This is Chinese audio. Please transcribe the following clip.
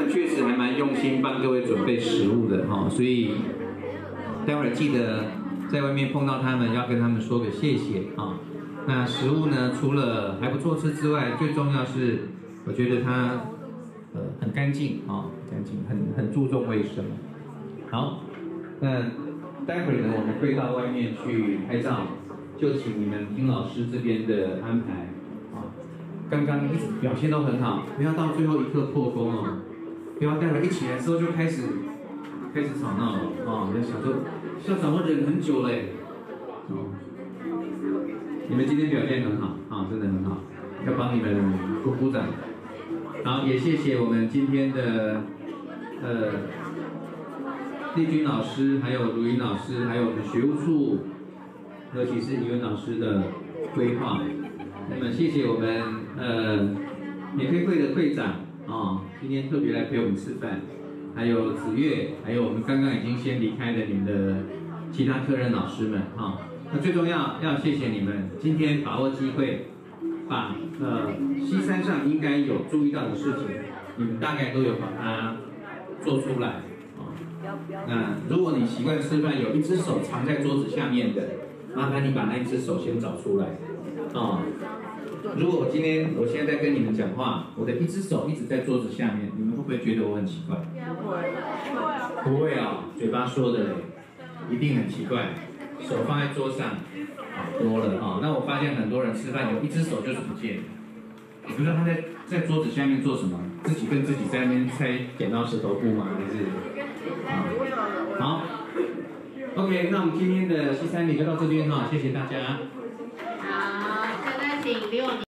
们确实还蛮用心帮各位准备食物的哈，所以待会儿记得在外面碰到他们要跟他们说个谢谢啊。那食物呢，除了还不错吃之外，最重要是我觉得它很干净啊，干净，很注重卫生。好，那待会儿呢，我们会到外面去拍照，就请你们听老师这边的安排啊。刚刚一直表现都很好，不要到最后一刻破功哦，不要待会儿一起来之后就开始吵闹了啊！要想说校长我忍很久嘞，哦，你们今天表现很好啊，真的很好，要帮你们鼓鼓掌。好，也谢谢我们今天的丽君老师，还有卢云老师，还有我们学务处，尤其是语文老师的规划。那么谢谢我们免费会的会长啊，今天特别来陪我们吃饭，还有子月，还有我们刚刚已经先离开的你们的其他科任老师们哈。那最重要谢谢你们今天把握机会，把西山上应该有注意到的事情，你们大概都有把它做出来。那如果你习惯吃饭有一只手藏在桌子下面的，麻烦你把那一只手先找出来啊。如果我现在在跟你们讲话，我的一只手一直在桌子下面，你们会不会觉得我很奇怪？不会啊，嘴巴说的嘞，一定很奇怪。手放在桌上，好多了啊。那我发现很多人吃饭有一只手就是不见了，你不知道他在桌子下面做什么？自己跟自己在那边猜剪刀石头布吗？还是？好 ，OK， 那我们今天的西餐礼就到这边哈，谢谢大家。 好，现在请李